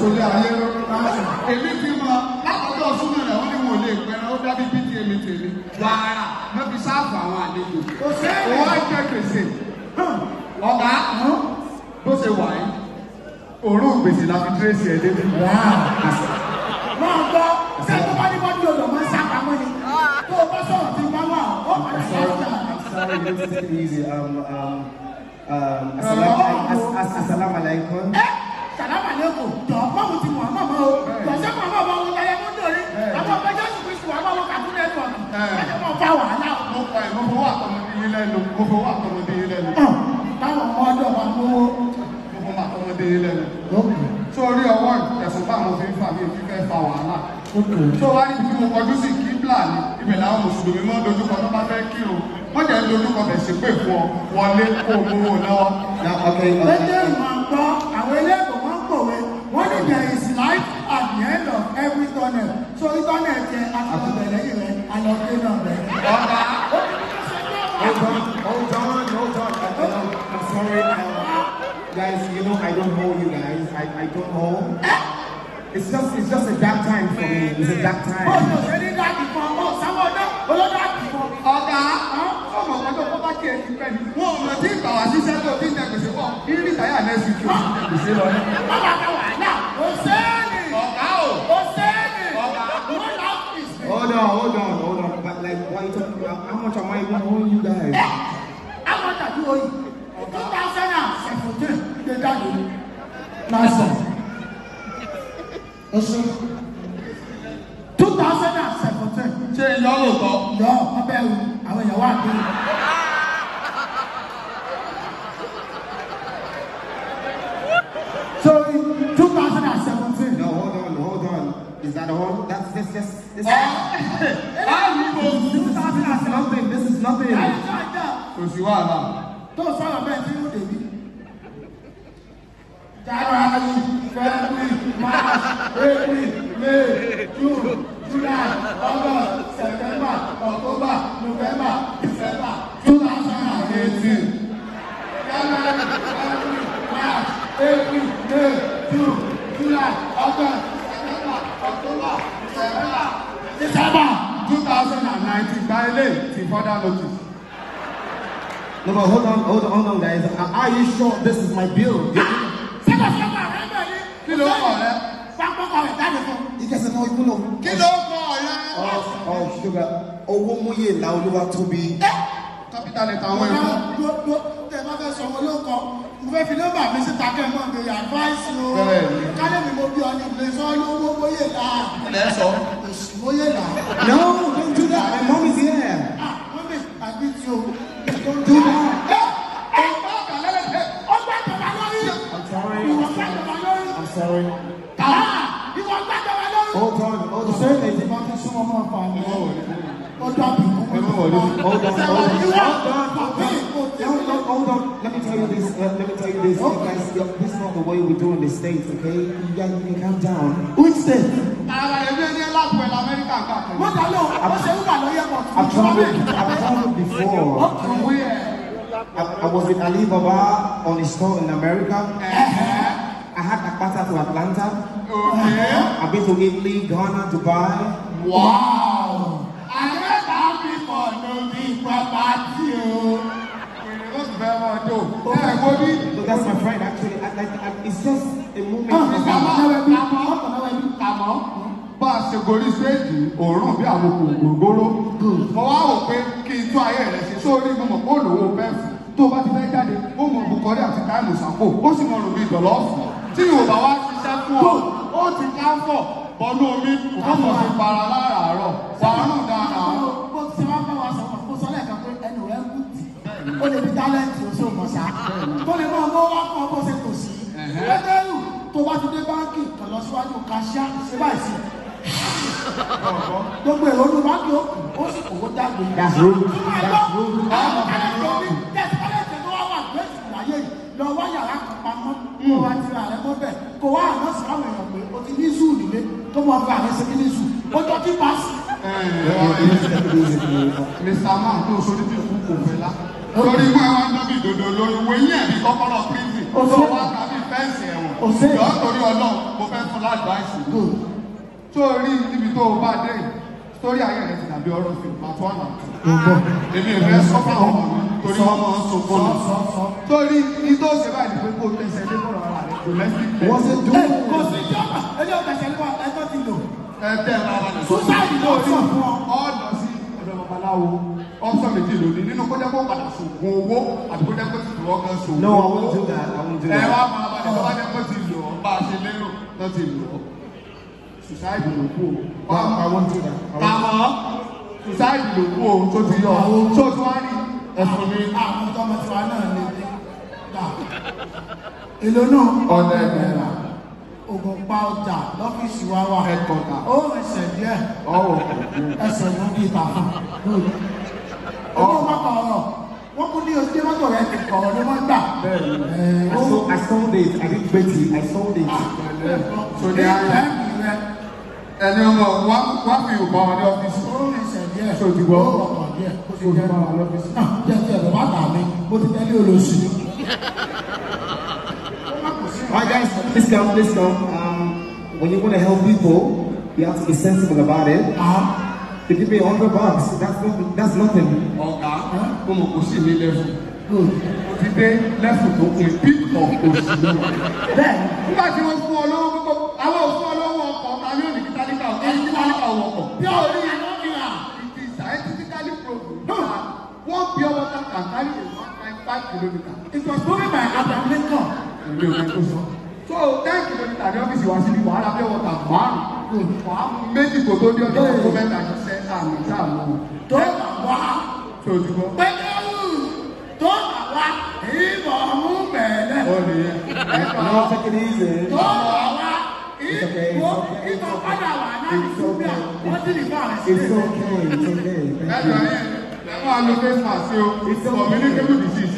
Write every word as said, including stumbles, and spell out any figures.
sórí ayé ló èmi ti mọ lákòókò súnmọ́ rẹ̀ wọ́n ní wọn ò lè pẹ́rẹ́ ó dábí bí ti èmi tèmi wàrà wọ́n fi sáàfù àwọn àlejò òun á jẹ́ gbèsè ọ̀gá bó ṣe wà yìí òórùn gbèsè la fi tírèsì ẹ̀ débi. máa gbọ́ ṣé tó bá ní wọ́n ní odò máa ń sápamọ́ ni tó o bá sọ̀rọ̀ tí wọ́n wà ó padà sí ọjà. Sorry, this is easy. Um, um, um, assalamu alaikum. Salam alaikum. Jọ báwo ti mọ̀ àmọ́ o? Jọ̀sẹ̀ mọ̀ àmọ́ ọmọ wọn láyé mọ́tò rí. Àwọn ọmọ Jésù Kristu wà máa wọ kàkúrẹ́ ẹ̀dùn ọ̀nà. Ẹ̀jẹ̀ mọ̀ fa wàhálà. Mo fa ẹ̀ mo fowó àtọmọdé yín lẹ́nu. Mo fowó àtọmọdé yín lẹ́nu. Táwọn ọmọ ọdọ wa mówó. Mo fowó àtọmọdé yín lẹ́nu. Sórí ọwọ́ ẹ̀sùn bá àwọn fi ń fà mí fífẹ́ fa wàhálà. Tó wá níbi tí mo kọjú sí kíbla ni ibẹ̀ làwọn mùsùlùmí mọ́ dojúkọ tó bá fẹ́ kírun. Wọ́n jẹ́ dojúkọ bẹ̀ sí pé fún ọ wọlé kó o mówó lọ́wọ́. Lẹ́jẹ̀ ìmọ̀ gbọ́ àwọn eléèkó wọn kọ̀wé. Wọ́n ní there is life at the end of every tunnel. So tunnel jẹ́ àtúntò lẹ́yìn rẹ̀ àlọ́kẹ́ náà rẹ̀. Ọ̀gá. Hold on, hold on, hold on. I'm, I'm sorry, uh, guys. You know I don't know you guys. I, I don't know. It's just it's just a dark time for me. It's a dark time. Oh, no, ṣe ní dáàbì kan. Oh, sáwọn ọ̀dọ́ olódàbí kan. Ọ̀gá. Ọmọ ọ̀gá tó bá kí ẹ ti pẹ́ ni. Wọ́n ò mọ̀ tí ìgbà wá síṣẹ́ tó ti ń tẹ gbèsè pọ̀. Kí ní ìtàyà next week yóò ti gbèsè lọ ní. Bàbá àgbà wàhálà. Ó sẹ́ẹ̀lì. Ọ̀gá o. Ó sẹ́ẹ̀lì. Ọ̀gá. Wọ́n lọ fìsì. Hold on, hold on, hold on. But like, why you talking about? How much am I even owing you guys? How much are you owing? Two thousand and seventeen. They got you. Last one. Two thousand and seventeen. Ṣé ìyọ́ lóòótọ́? Yọ ọbẹ̀ ẹ̀rù àwọn ìyàwó àgbẹ̀. So in two thousand and seventeen. No, hold on, hold on. Is that all? That's this, this, this. two thousand and seventeen. This is nothing. Kò sí wàhálà. Tó sọ̀rọ̀ bẹ́ẹ̀ tí ó dèbí. January, February, March, April, May, June, July, August, September, October, November, December, two thousand and eighteen. January, February, March, April, May, June, July, August, September, October, December, December, two thousand and nineteen. By late, till further notice. No, but hold on, hold on, hold on, guys. Are you sure this is my bill? Kí ló kọ̀ rẹ? Pápákọ̀ rẹ̀ jáde fún. Ìkẹsẹ̀ náà ikú lọ. Kí ló kọ̀ rẹ? Ọ̀ ṣùgbọ́n owó múyè la olúwa tóbi. Capital letter àwọn ẹ̀fọ́. Gbogbo tẹ bá fẹ́ sọ wọn ló kọ. Mo fẹ́ fi nọ́mbà mi síta kẹ́ mọ́ mi advice o. Kálẹ̀ mi mo bí ọ ní ilé sọ lówó múyè la. Ilẹ̀ sọ. Òsì múyè la. No, don't do that. My mom is here. Ah, mọ́mí, àbí tí o. Don't do that. Ọgbà ìjọba lórí. I'm sorry. Ìwọ̀n gbà ìjọba lórí. I'm sorry. Ìwọ̀n gbà ìjọba lórí. Hold on, hold on. Ṣé èyí bá ti súnmọ́ mọ́ ọ̀pá mi? Ó dàbí mú. Hold on, hold on, hold on. Hold on, hold on. Let me tell you this. Uh, let me tell you this. You guys, this is not the way we do in the States, okay? You guys, you can calm down. Which state? Ara ẹgbẹ́ ní lápò ẹ̀ Amẹ́ríkà káàkiri. Wọ́n dà lọ, wọ́n ṣe ń wà lọ́yẹ̀ pọ̀. I've traveled, I've traveled before. I, I was with Alibaba on his store in America. I had Akpata to Atlanta. Okay. I've been to Italy, Ghana, Dubai. Wow. I heard that people know the property. What's very much though? Yeah, Bobby. So that's my friend actually. I, like, I, it's just a moment. Bá a ṣe gorí séèjì òórùn bí àwọn kòkòrò. Mo wá wò pé kí n tún ayé rẹ̀ ṣe sórí mo mọ̀ kó lòwó bẹ́ẹ̀fù. Tó bá ti fẹ́ jáde, ó mọ bukọ́rí àti káìmù sàpò. Ó sì mọ rògbì dọ̀lọ́fù. Tí Yorùbá wá ṣiṣẹ́ fún ọ, ó ti ká ń fọ̀ bọ́nú omi. Kò mọ̀ sí para láràárọ̀. Wàárùn dáadáa. Bó ti ṣe máa ń bá wa sọ̀rọ̀ kó sọ lẹ́ẹ̀kan pé ẹnu rẹ̀ ń kú tì. Ó lè fi tálẹ́ǹtì oṣù mọ̀ṣá. Tó lè máa mọ́ wá fún ọ bó ṣe tò sí. Lẹ́tẹ̀rù tó bá ti dé báńkì kan lọ síwájú kàṣíà ṣe báyìí sí. Gbogbo èrò ní báńkì ó sì kò jáde. That's rude. That's rude. Àwọn tálẹ́ǹtì omi tẹ̀sí tálẹ́ǹtì tó wá wà gbèsè láyé yìí lọ wá yàrá kan pamọ́ kó wá ti ra rẹ̀ mọ́ bẹ̀ kó wá àná sí àwọn èèyàn pé o ti ní zoo nílé tó mọ̀ fún àrẹ ṣe ní zoo ó jọ kí pass. Mister Man tó sórí bí fún kò fẹ́ lá. Lórí ìwé wa ń dọ́bí ìdòdò lórí ìwé yẹn bí kọ́kọ́rọ́ prison. Ó sọ wá tàbí fẹ́ǹsì ẹ̀wọ̀n. Yọ̀ọ́ torí Ọlọ́run mo fẹ́ fún láàdváìsì sórí níbi tó o bá dé sórí ayé rẹ ti dàbí ọ̀rọ̀ fi pàtó ọ̀nà èmi ìfẹ́ sọ fún àwọn ọmọ mi torí wọn máa ń so fún mi sórí ní tó ṣe báyìí pé kó o tẹsẹ̀ lé fún ọ̀rọ̀ rẹ domestic play. wọ́n ṣe dùn ún kó o sì jọba ẹni ọ̀tẹ̀ ṣẹlẹ̀ wà ẹjọ́ ti lò. ẹ tẹ́ ẹ bá wà ní sọ́sáìdì ló sọ fún ọ. ọ lọ sí ọ̀dọ̀ babaláwo ọ̀sán méjì lónìí nínú kó jẹ́ kó padà sògùn owó àti kó jẹ́ kó ti lọ́ gan sògùn owó. No, I won't do that. I won't do that. ẹ wá máa bá ẹ wá jẹ́ kó ti lọ bá a ṣe lérò tó ti lọ. Society ló kú o. I won't do that. Àmọ́ society ló kú o tó ti yọ. Tó tó wá rí ẹ̀sùn mi. Àwọn tọmọ tiwa náà lè dé. Èlò náà. Ọ̀nà ẹ̀mẹ́ra. Ògùn pa ọjà lọ́fíìsì wa wà. Ẹ̀kọ́ta. Ó ẹsẹ̀ díẹ̀. Ọ̀wọ̀. Ẹsẹ̀ ló bí ìta fún. Owó mọ́tò ọ̀rọ̀. Wọ́n kún ní ojú mọ́tò rẹ̀ ti kọ̀ ọ́ ní wọ́n gbà. I sold, I sold it. I didn't bet it. I sold it. So they are ẹni ọmọ wá wá fi òbá wọn ní ọ́fíìsì. Ó ẹsẹ̀ díẹ̀. So ti gbọ́. Ó ọkọ̀ díẹ̀. Ó ti jẹ́ báwa lọ́fíìsì. Jẹ́ ti ẹ̀rọ bá tà mí. Mo ti tẹ́lẹ̀ olóṣù. Alright guys, listen, listen. Um, when you want to help people, you have to be sensible about it. Ah. They give me a hundred bucks. That's nothing. That's nothing. Ọ̀gá mo mọ̀ kó sì ní lẹ́fù. Mo ti dé lẹ́fù tó kún pick up oṣù náà. Bẹ́ẹ̀ nígbà tí wọ́n fún ọ lọ́wọ́ gbogbo àwọn òfin ọlọ́wọ́ ọkọ̀ ọ̀tá yóò ní kíkálíkà ọ̀tá ní kíkálíkà ọ̀wọ̀kọ̀. Bí o rí iná ìlà it is scientifically proven that one pure water can carry a one point five kilometre. It was proven by Abraham Lincoln. Ìlú ìwé tó sọ. So ten kilometre ní ọ́fíìsì wa síbi wàhálà pure water márùn-ún. Wàá mú méjì kò tó dé ọjọ́ ìkó mẹ́ta ṣiṣẹ́ àmì sáàmù. Tó bà wá. Tó ti gbọ́. Pẹ́ẹ́lú tó bà wá. Ìbọn mú bẹ̀rẹ̀. Ó nìyẹn. Ẹ̀ka No, take it easy. Tó bà wá. Ìbọn ìbọn padà wà náà ní Súbíà. Wọ́n ti lè bá rẹ̀ It's sílẹ̀. okay. It's okay. Thank ẹ̀ka you. yẹn ẹ máa lo face mask sí o. It's communicable disease.